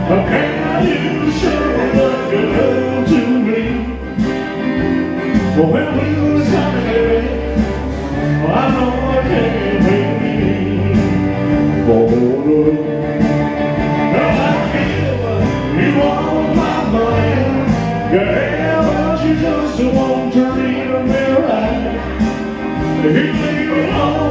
Can you show what you love to me? Well, when we was happy, baby, I know I can't wait. Oh, girl, I give you all my money. Yeah, but you just want to read me right. You leave it all